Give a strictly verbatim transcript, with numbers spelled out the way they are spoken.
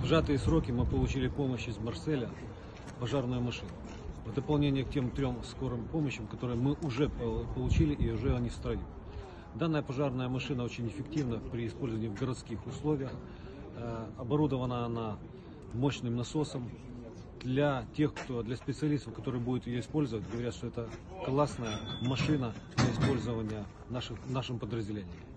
сжатые сроки мы получили помощь из Марселя, пожарную машину. В дополнение к тем трем скорым помощям, которые мы уже получили и уже они в строю. Данная пожарная машина очень эффективна при использовании в городских условиях. Оборудована она мощным насосом. Для тех, кто, для специалистов, которые будут ее использовать, говорят, что это классная машина для использования наших, нашим подразделением.